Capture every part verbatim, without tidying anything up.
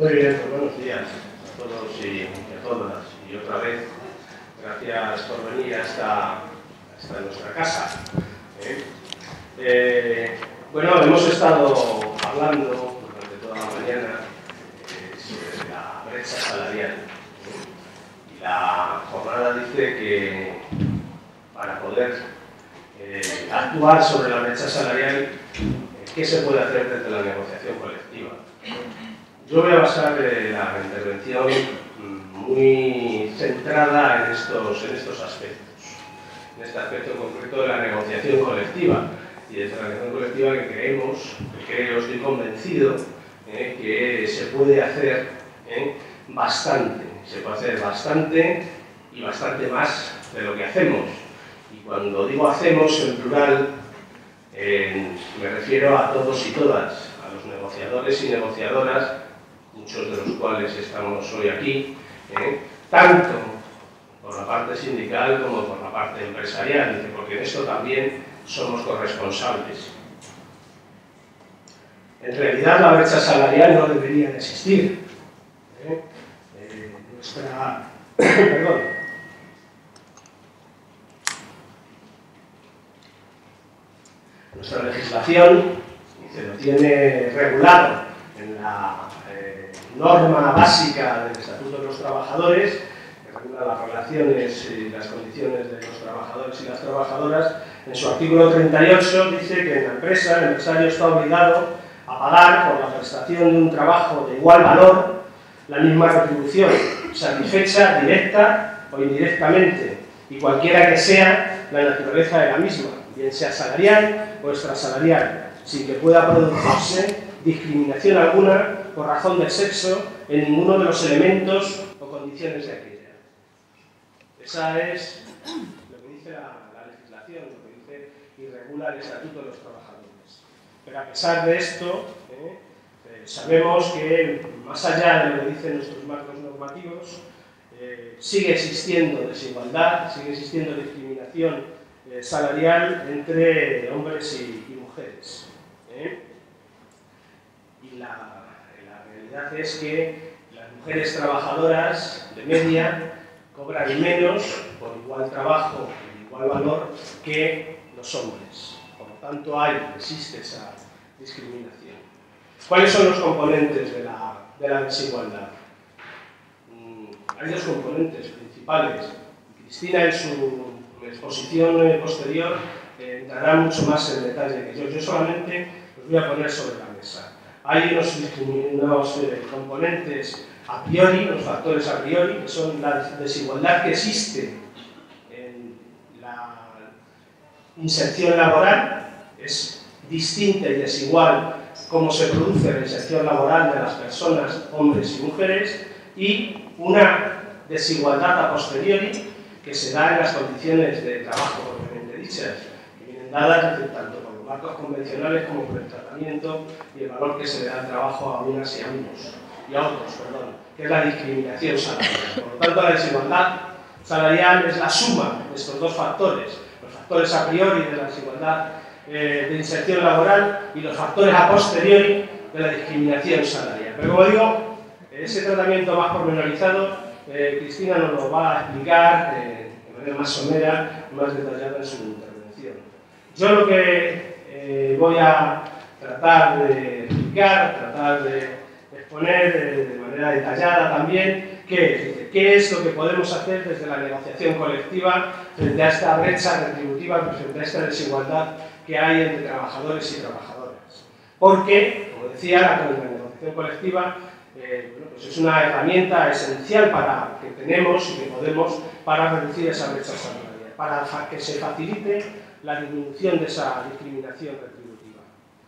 Muy bien, pues buenos días a todos y a todas. Y otra vez, gracias por venir hasta, hasta nuestra casa. ¿eh? Eh, bueno, hemos estado hablando durante toda la mañana eh, sobre la brecha salarial. ¿eh? Y la jornada dice que para poder eh, actuar sobre la brecha salarial, eh, ¿qué se puede hacer desde la negociación colectiva? Yo voy a basar eh, la intervención muy centrada en estos, en estos aspectos, en este aspecto concreto de la negociación colectiva. Y desde la negociación colectiva que creemos, que creo, estoy convencido, eh, que se puede hacer eh, bastante, se puede hacer bastante y bastante más de lo que hacemos. Y cuando digo hacemos en plural, eh, me refiero a todos y todas, a los negociadores y negociadoras, muchos de los cuales estamos hoy aquí, ¿eh? tanto por la parte sindical como por la parte empresarial, porque en esto también somos corresponsables. En realidad la brecha salarial no debería de existir. ¿eh? Eh, nuestra, perdón, nuestra legislación se lo tiene regulado en la eh, norma básica del Estatuto de los Trabajadores, que regula las relaciones y las condiciones de los trabajadores y las trabajadoras. En su artículo treinta y ocho dice que en la empresa el empresario está obligado a pagar por la prestación de un trabajo de igual valor la misma retribución, satisfecha directa o indirectamente, y cualquiera que sea la naturaleza de la misma, bien sea salarial o extrasalarial, sin que pueda producirse discriminación alguna por razón del sexo en ninguno de los elementos o condiciones de aquella. Esa es lo que dice la, la legislación, lo que dice y regula el Estatuto de los Trabajadores. Pero a pesar de esto, eh, eh, sabemos que más allá de lo que dicen nuestros marcos normativos, eh, sigue existiendo desigualdad, sigue existiendo discriminación eh, salarial entre hombres y, y mujeres. ¿eh? Y la, la realidad es que las mujeres trabajadoras de media cobran menos por igual trabajo y igual valor que los hombres. Por lo tanto, hay, existe esa discriminación. ¿Cuáles son los componentes de la, de la desigualdad? Mm, hay dos componentes principales. Cristina, en su exposición posterior, eh, entrará mucho más en detalle que yo. Yo solamente los voy a poner sobre la mesa. Hay unos, unos eh, componentes a priori, los factores a priori, que son la desigualdad que existe en la inserción laboral. Es distinta y desigual cómo se produce la inserción laboral de las personas, hombres y mujeres, y una desigualdad a posteriori que se da en las condiciones de trabajo propiamente dichas, que vienen dadas tanto por los marcos convencionales como por el tratamiento y el valor que se le da al trabajo a unas y a unos, y a otros, perdón, que es la discriminación salarial. Por lo tanto, la desigualdad salarial es la suma de estos dos factores, los factores a priori de la desigualdad eh, de inserción laboral y los factores a posteriori de la discriminación salarial. Pero como digo, ese tratamiento más pormenorizado, eh, Cristina nos lo va a explicar eh, de manera más somera y más detallada en su intervención. Yo lo que eh, voy a tratar de explicar, tratar de exponer eh, de manera detallada también, ¿qué, qué es lo que podemos hacer desde la negociación colectiva frente a esta brecha retributiva, frente a esta desigualdad que hay entre trabajadores y trabajadoras. Porque, como decía, la, la negociación colectiva eh, bueno, pues es una herramienta esencial para, que tenemos y que podemos para reducir esa brecha salarial, para que se facilite la disminución de esa discriminación retributiva.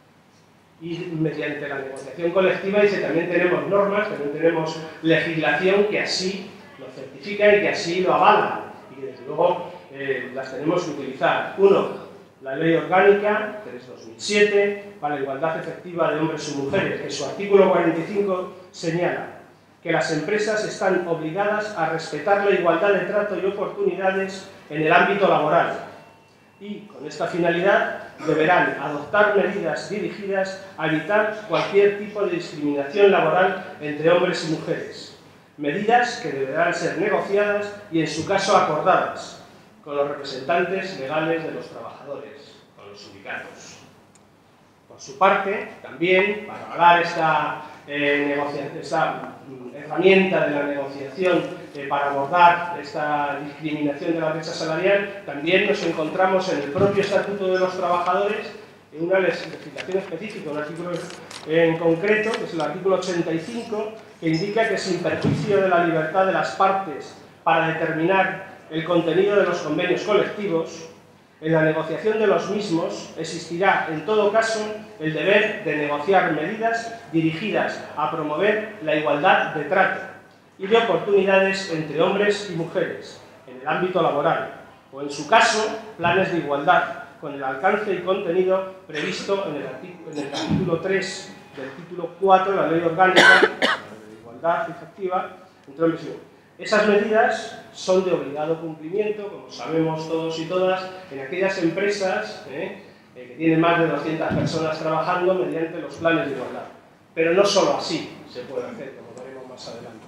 Y mediante la negociación colectiva dice, también tenemos normas, también tenemos legislación que así lo certifica y que así lo avala, y que desde luego eh, las tenemos que utilizar. Uno, la Ley Orgánica tres barra dos mil siete para la igualdad efectiva de hombres y mujeres, que en su artículo cuarenta y cinco señala que las empresas están obligadas a respetar la igualdad de trato y oportunidades en el ámbito laboral y, con esta finalidad, deberán adoptar medidas dirigidas a evitar cualquier tipo de discriminación laboral entre hombres y mujeres. Medidas que deberán ser negociadas y, en su caso, acordadas con los representantes legales de los trabajadores, con los sindicatos. Por su parte, también, para avalar esta, eh, esta herramienta de la negociación eh, para abordar esta discriminación de la brecha salarial, también nos encontramos en el propio Estatuto de los Trabajadores, en una legislación específica, un artículo en concreto, que es el artículo ochenta y cinco, que indica que sin perjuicio de la libertad de las partes para determinar el contenido de los convenios colectivos, en la negociación de los mismos existirá, en todo caso, el deber de negociar medidas dirigidas a promover la igualdad de trato y de oportunidades entre hombres y mujeres en el ámbito laboral, o, en su caso, planes de igualdad, con el alcance y contenido previsto en el, en el capítulo tres del título cuatro de la Ley Orgánica de Igualdad Efectiva entre hombres y mujeres. Esas medidas son de obligado cumplimiento, como sabemos todos y todas, en aquellas empresas eh, eh, que tienen más de doscientas personas trabajando mediante los planes de igualdad. Pero no solo así se puede hacer, como veremos más adelante.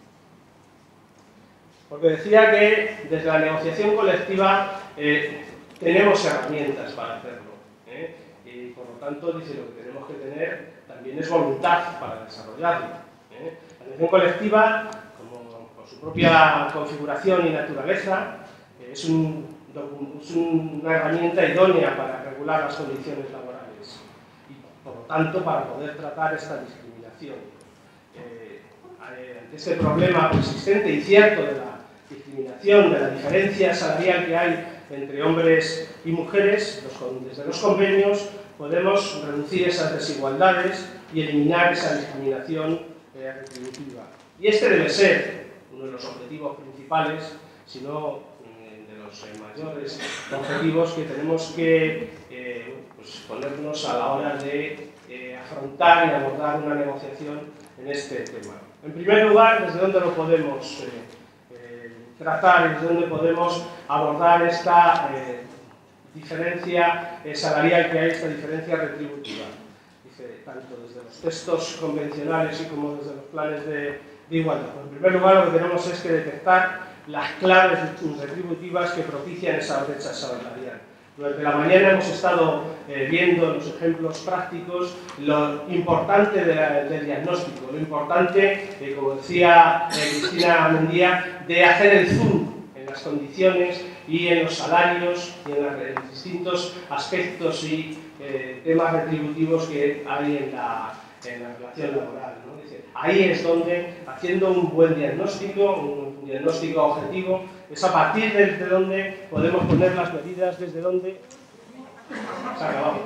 Porque decía que desde la negociación colectiva eh, tenemos herramientas para hacerlo. ¿eh? Y por lo tanto, dice, lo que tenemos que tener también es voluntad para desarrollarlo. ¿eh? La negociación colectiva, su propia configuración y naturaleza, eh, es, un, es una herramienta idónea para regular las condiciones laborales y, por lo tanto, para poder tratar esta discriminación. Eh, ante este problema persistente y cierto de la discriminación, de la diferencia salarial que hay entre hombres y mujeres, los, desde los convenios podemos reducir esas desigualdades y eliminar esa discriminación eh, retributiva. Y este debe ser uno de los objetivos principales, sino eh, de los eh, mayores objetivos que tenemos que eh, pues ponernos a la hora de eh, afrontar y abordar una negociación en este tema. En primer lugar, ¿desde dónde lo podemos eh, eh, tratar y desde dónde podemos abordar esta eh, diferencia eh, salarial que hay, esta diferencia retributiva? Dice, tanto desde los textos convencionales y como desde los planes de de igualdad. En primer lugar, lo que tenemos es que detectar las claves retributivas que propician esa brecha salarial. Durante la mañana hemos estado eh, viendo los ejemplos prácticos lo importante de la, del diagnóstico, lo importante, eh, como decía eh, Cristina Mendía, de hacer el zoom en las condiciones y en los salarios y en, la, en los distintos aspectos y eh, temas retributivos que hay en la, en la relación laboral, ¿no? Ahí es donde, haciendo un buen diagnóstico, un diagnóstico objetivo, es a partir de, de donde podemos poner las medidas, desde donde... Se ha acabado.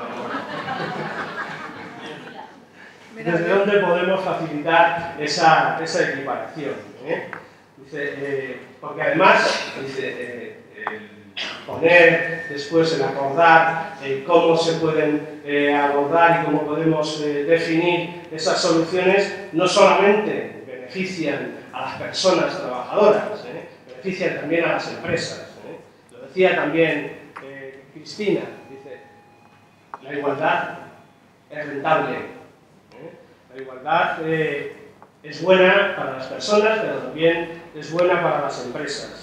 Desde donde podemos facilitar esa, esa equiparación. ¿eh? Dice, eh, porque además, dice, eh, el poner después el acordar eh, cómo se pueden eh, abordar y cómo podemos eh, definir esas soluciones, no solamente benefician a las personas trabajadoras, ¿eh? benefician también a las empresas. ¿eh? Lo decía también eh, Cristina, dice, la igualdad es rentable. ¿eh? La igualdad eh, es buena para las personas, pero también es buena para las empresas.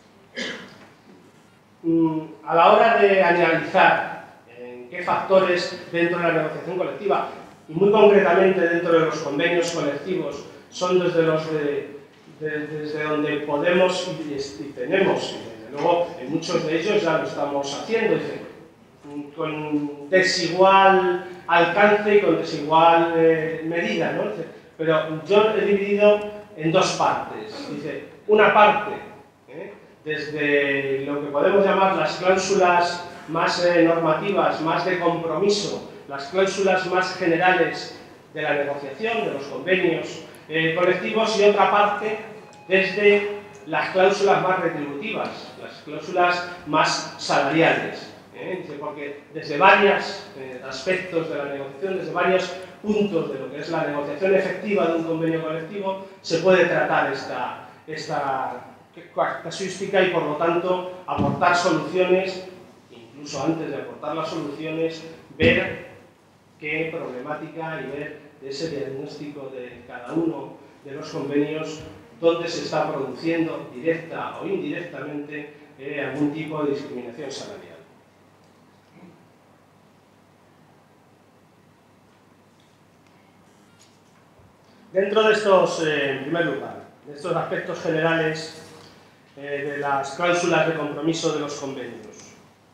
A la hora de analizar en qué factores dentro de la negociación colectiva y muy concretamente dentro de los convenios colectivos son desde, los de, de, desde donde podemos y, y tenemos, y desde luego en muchos de ellos ya lo estamos haciendo, dice, con desigual alcance y con desigual eh, medida, ¿no? Dice, pero yo he dividido en dos partes. Dice, una parte ¿eh? desde lo que podemos llamar las cláusulas más eh, normativas, más de compromiso, las cláusulas más generales de la negociación, de los convenios eh, colectivos, y otra parte desde las cláusulas más retributivas, las cláusulas más salariales. ¿eh? Porque desde varios eh, aspectos de la negociación, desde varios puntos de lo que es la negociación efectiva de un convenio colectivo, se puede tratar esta, esta casuística y, por lo tanto, aportar soluciones, incluso antes de aportar las soluciones, ver qué problemática y ver ese diagnóstico de cada uno de los convenios dónde se está produciendo directa o indirectamente eh, algún tipo de discriminación salarial. Dentro de estos, eh, en primer lugar, de estos aspectos generales eh, de las cláusulas de compromiso de los convenios.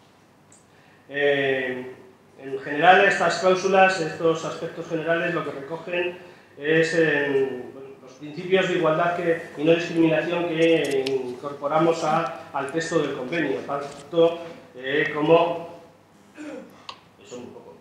Eh, en general, estas cláusulas, estos aspectos generales, lo que recogen es en, bueno, los principios de igualdad que, y no discriminación que incorporamos a, al texto del convenio, tanto eh, como... Eso un poco.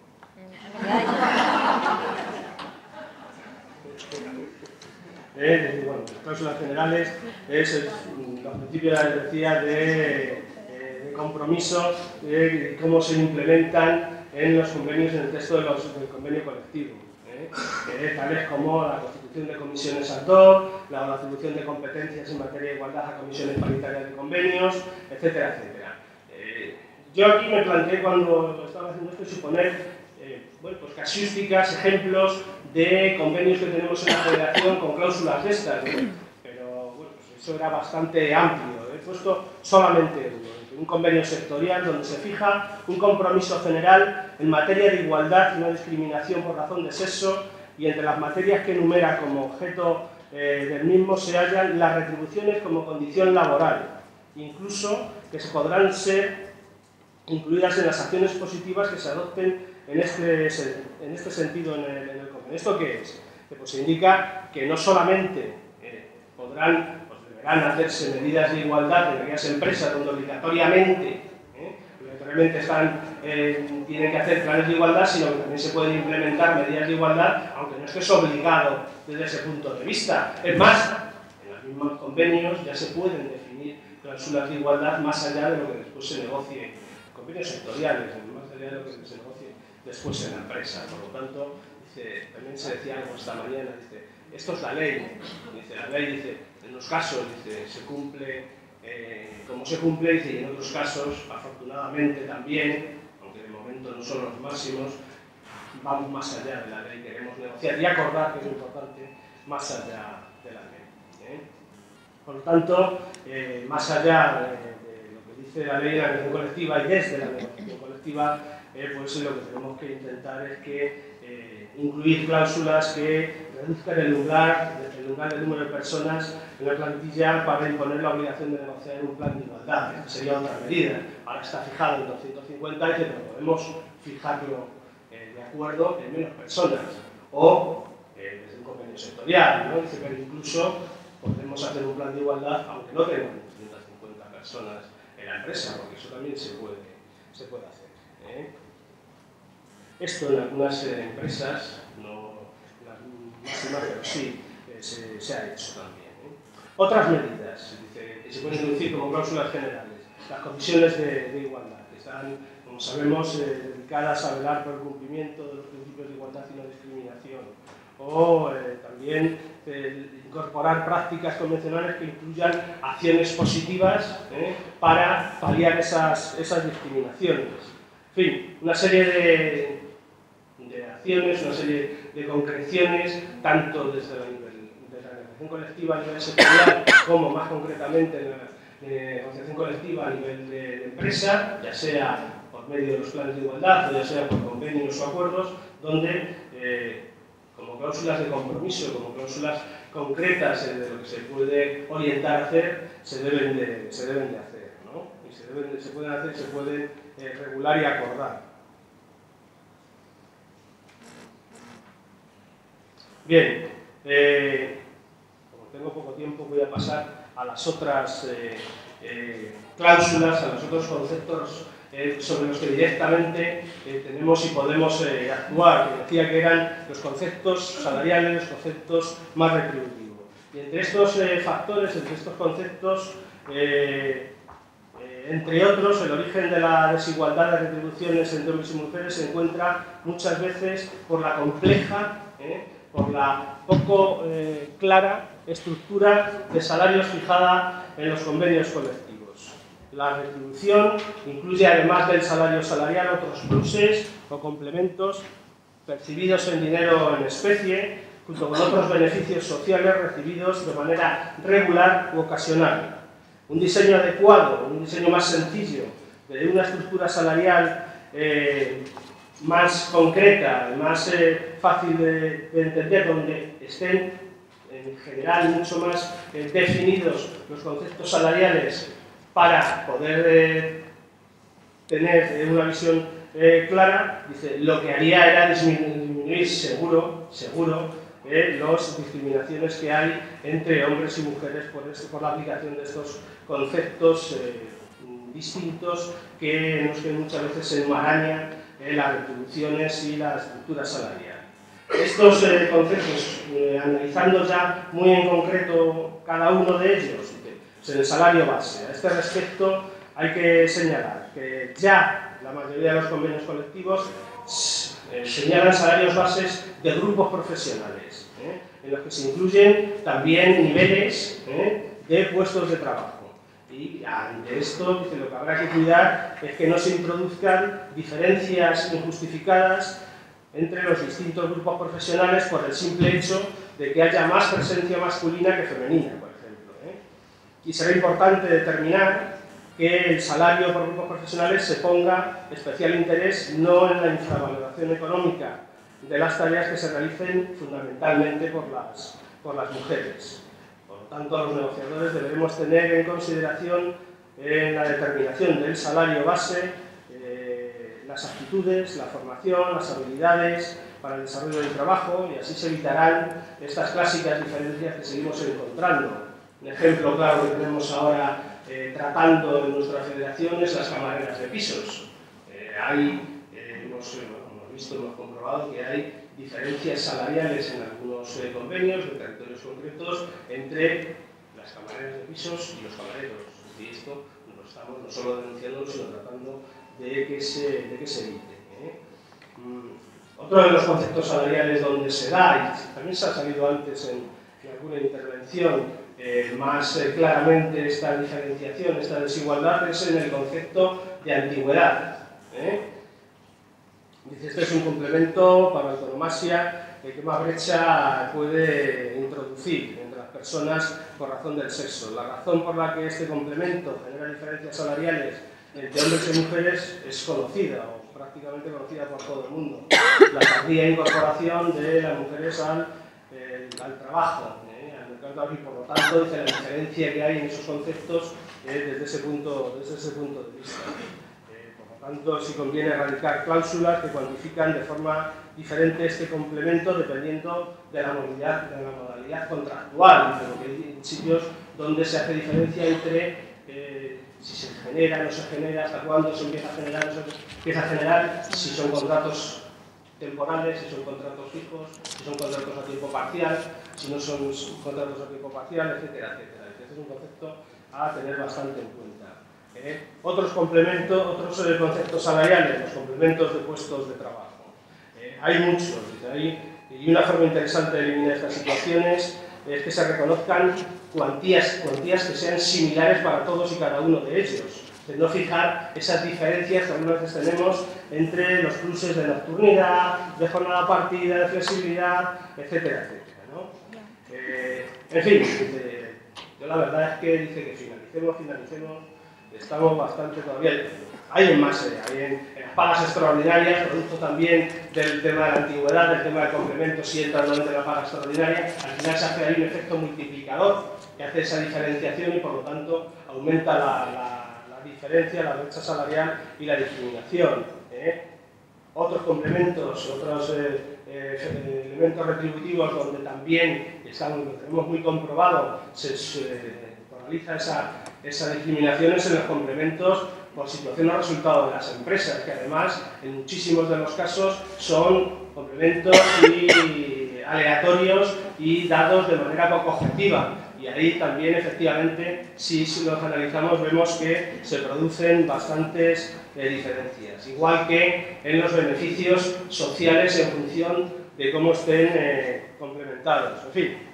Eh, bueno, las cláusulas generales es el, los principios, decía, de, eh, de compromiso de cómo se implementan en los convenios, en el texto de los, del convenio colectivo, eh, eh, tales como la constitución de comisiones ad hoc, la atribución de competencias en materia de igualdad a comisiones paritarias de convenios, etcétera, etcétera. Eh, yo aquí me planteé cuando estaba haciendo esto suponer eh, bueno, pues casuísticas, ejemplos de convenios que tenemos en la Federación con cláusulas de estas, ¿no? Pero bueno, pues eso era bastante amplio. He puesto solamente uno, un convenio sectorial donde se fija un compromiso general en materia de igualdad y no discriminación por razón de sexo, y entre las materias que enumera como objeto eh, del mismo se hallan las retribuciones como condición laboral, incluso que se podrán ser incluidas en las acciones positivas que se adopten en este, en este sentido en el, en el convenio. ¿Esto qué es? Que pues indica que no solamente eh, podrán, pues deberán hacerse medidas de igualdad en aquellas empresas donde obligatoriamente, eh, obligatoriamente están, eh, tienen que hacer planes de igualdad, sino que también se pueden implementar medidas de igualdad, aunque no estés obligado desde ese punto de vista. Es más, en los mismos convenios ya se pueden definir cláusulas de igualdad más allá de lo que después se negocie, convenios sectoriales, más allá de lo que se negocie después en la empresa. Por lo tanto, dice, también se decía algo esta mañana, dice, esto es la ley. Dice, la ley dice, en los casos dice, se cumple eh, como se cumple, dice, y en otros casos, afortunadamente también, aunque de momento no son los máximos, vamos más allá de la ley, queremos negociar y acordar, que es lo importante, más allá de la ley. ¿eh? Por lo tanto, eh, más allá de, de lo que dice la ley de la negociación colectiva y desde la negociación colectiva, Eh, pues lo que tenemos que intentar es que eh, incluir cláusulas que reduzcan el lugar, el lugar del número de personas en la plantilla para imponer la obligación de negociar un plan de igualdad. Esta sería otra medida. Ahora está fijado en doscientos cincuenta y pero podemos fijarlo eh, de acuerdo en menos personas o eh, desde un convenio sectorial, ¿no? Dice que incluso podemos hacer un plan de igualdad aunque no tengamos doscientas cincuenta personas en la empresa, porque eso también se puede, se puede hacer. ¿eh? Esto en algunas eh, empresas, no las máximas, pero sí eh, se, se ha hecho también. ¿eh? Otras medidas dice, que se pueden introducir como cláusulas generales, las comisiones de, de igualdad, que están, como sabemos, eh, dedicadas a velar por el cumplimiento de los principios de igualdad y no discriminación, o eh, también eh, incorporar prácticas convencionales que incluyan acciones positivas eh, para paliar esas, esas discriminaciones. En fin, una serie de, de acciones, una serie de concreciones, tanto desde la, desde la negociación colectiva a nivel sectorial, como más concretamente en la eh, negociación colectiva a nivel de, de empresa, ya sea por medio de los planes de igualdad o ya sea por convenios o acuerdos, donde eh, como cláusulas de compromiso, como cláusulas concretas de lo que se puede orientar a hacer, se deben de, se deben de hacer, ¿no? Y se, deben de, se pueden hacer, se pueden Eh, regular y acordar. Bien, eh, como tengo poco tiempo voy a pasar a las otras eh, eh, cláusulas, a los otros conceptos eh, sobre los que directamente eh, tenemos y podemos eh, actuar, que decía que eran los conceptos salariales, los conceptos más retributivos. Y entre estos eh, factores, entre estos conceptos, eh, entre otros, el origen de la desigualdad de retribuciones entre hombres y mujeres se encuentra muchas veces por la compleja, eh, por la poco eh, clara estructura de salarios fijada en los convenios colectivos. La retribución incluye, además del salario salarial, otros pluses o complementos percibidos en dinero en especie, junto con otros beneficios sociales recibidos de manera regular u ocasional. Un diseño adecuado, un diseño más sencillo, de una estructura salarial eh, más concreta, más eh, fácil de, de entender, donde estén en general mucho más eh, definidos los conceptos salariales para poder eh, tener eh, una visión eh, clara, dice, lo que haría era disminuir seguro, seguro eh, las discriminaciones que hay entre hombres y mujeres por, este, por la aplicación de estos conceptos eh, distintos que, en los que muchas veces se enmarañan eh, las retribuciones y la estructura salarial. Estos eh, conceptos, eh, analizando ya muy en concreto cada uno de ellos, en el salario base. A este respecto hay que señalar que ya la mayoría de los convenios colectivos eh, señalan salarios bases de grupos profesionales, ¿eh? en los que se incluyen también niveles ¿eh? de puestos de trabajo. Y ante esto, dice, lo que habrá que cuidar es que no se introduzcan diferencias injustificadas entre los distintos grupos profesionales por el simple hecho de que haya más presencia masculina que femenina, por ejemplo. ¿eh? Y será importante determinar que el salario por grupos profesionales se ponga especial interés no en la infravaloración económica de las tareas que se realicen fundamentalmente por las, por las mujeres. Por lo tanto, los negociadores deberemos tener en consideración en la determinación del salario base las aptitudes, la formación, las habilidades para el desarrollo del trabajo, y así se evitarán estas clásicas diferencias que seguimos encontrando. Un ejemplo claro que tenemos ahora eh, tratando en nuestra federación es las camareras de pisos. Eh, hay, eh, hemos, hemos visto, hemos comprobado que hay diferencias salariales en algunos eh, convenios de territorios concretos entre las camareras de pisos y los camareros. Y esto lo estamos no solo denunciando, sino tratando de que se, de que se evite. ¿eh? Mm, otro de los conceptos salariales donde se da, y también se ha salido antes en, en alguna intervención, eh, más eh, claramente esta diferenciación, esta desigualdad, es en el concepto de antigüedad. ¿eh? Dice, este es un complemento para la antonomasia eh, que más brecha puede introducir entre las personas por razón del sexo. La razón por la que este complemento genera diferencias salariales entre hombres y mujeres es conocida, o prácticamente conocida por todo el mundo. La tardía incorporación de las mujeres al, eh, al trabajo, eh, al mercado de trabajo, y por lo tanto dice la diferencia que hay en esos conceptos eh, desde, ese punto, desde ese punto de vista. Eh, por lo tanto, sí conviene erradicar cláusulas que cuantifican de forma diferente este complemento dependiendo de la modalidad, de la modalidad contractual, pero que hay sitios donde se hace diferencia entre eh, si se genera, no se genera, hasta cuándo se empieza a generar, no se empieza a generar, si son contratos temporales, si son contratos fijos, si son contratos a tiempo parcial, si no son contratos a tiempo parcial, etcétera, etcétera. Este es un concepto a tener bastante en cuenta. ¿eh? Otros complementos, otros eh, conceptos salariales, los complementos de puestos de trabajo. Eh, hay muchos, hay, y una forma interesante de eliminar estas situaciones es que se reconozcan cuantías, cuantías que sean similares para todos y cada uno de ellos. De no fijar esas diferencias que algunas veces tenemos entre los pluses de nocturnidad, de jornada partida, de flexibilidad, etcétera, etcétera, ¿no? Eh, en fin, dice, yo la verdad es que dice que finalicemos, finalicemos, estamos bastante todavía. Hay en más, eh, hay en, en las pagas extraordinarias, producto también del tema de la antigüedad, del tema del complemento, si entra dentro de la paga extraordinaria, al final se hace ahí un efecto multiplicador que hace esa diferenciación y por lo tanto aumenta la, la, la diferencia, la brecha salarial y la discriminación. ¿eh? Otros complementos, otros eh, eh, elementos retributivos donde también estamos, lo tenemos muy comprobado, se, se realiza esa, esa discriminación es en los complementos por situación o resultado de las empresas, que además en muchísimos de los casos son complementos y aleatorios y dados de manera poco objetiva. Y ahí también, efectivamente, si los analizamos, vemos que se producen bastantes eh, diferencias. Igual que en los beneficios sociales en función de cómo estén eh, complementados. En fin, como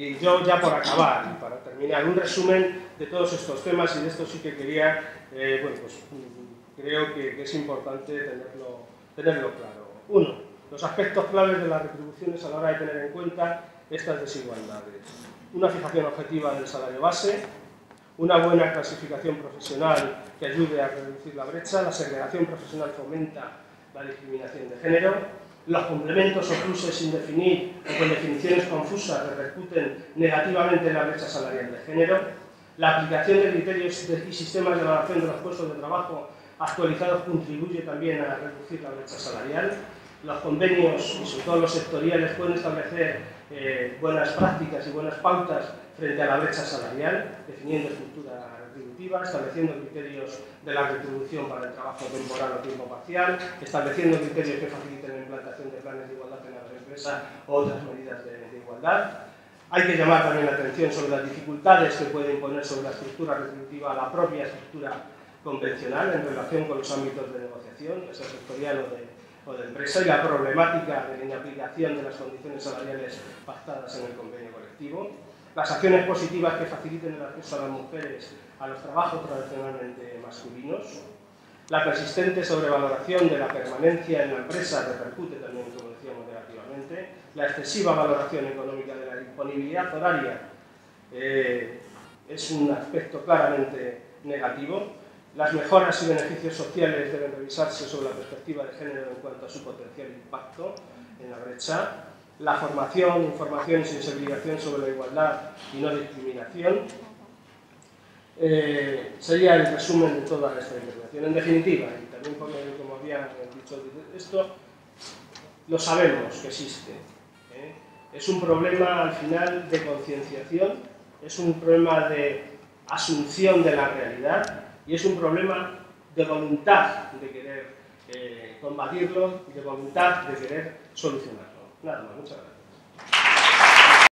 y yo ya por acabar, y para terminar, un resumen de todos estos temas, y de esto sí que quería, eh, bueno, pues creo que, que es importante tenerlo, tenerlo claro. Uno, los aspectos claves de las retribuciones a la hora de tener en cuenta estas desigualdades. Una fijación objetiva del salario base, una buena clasificación profesional que ayude a reducir la brecha, la segregación profesional fomenta la discriminación de género, los complementos o pluses sin definir o con definiciones confusas repercuten negativamente en la brecha salarial de género, la aplicación de criterios y sistemas de evaluación de los puestos de trabajo actualizados contribuye también a reducir la brecha salarial, los convenios, y sobre todo los sectoriales, pueden establecer eh, buenas prácticas y buenas pautas frente a la brecha salarial, definiendo estructura retributiva, estableciendo criterios de la retribución para el trabajo temporal o tiempo parcial, estableciendo criterios que faciliten la implantación de planes de igualdad en la empresa o otras medidas de, de igualdad. Hay que llamar también la atención sobre las dificultades que puede imponer sobre la estructura retributiva la propia estructura convencional en relación con los ámbitos de negociación, ya sea sectorial o de, o de empresa, y la problemática de la inaplicación de las condiciones salariales pactadas en el convenio colectivo. Las acciones positivas que faciliten el acceso a las mujeres a los trabajos tradicionalmente masculinos. La persistente sobrevaloración de la permanencia en la empresa repercute también, como decíamos, negativamente. La excesiva valoración económica de la disponibilidad horaria eh, es un aspecto claramente negativo. Las mejoras y beneficios sociales deben revisarse sobre la perspectiva de género en cuanto a su potencial impacto en la brecha. La formación, información y sensibilización sobre la igualdad y no discriminación. Eh, sería el resumen de toda esta intervención. En definitiva, y también porque, como había dicho esto, lo sabemos que existe. ¿eh? Es un problema al final de concienciación, es un problema de asunción de la realidad y es un problema de voluntad de querer eh, combatirlo y de voluntad de querer solucionarlo. Nada más, muchas gracias.